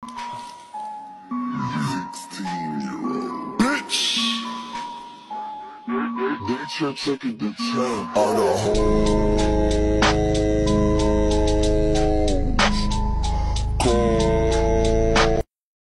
16-year-old bitch. They try taking the time out of home.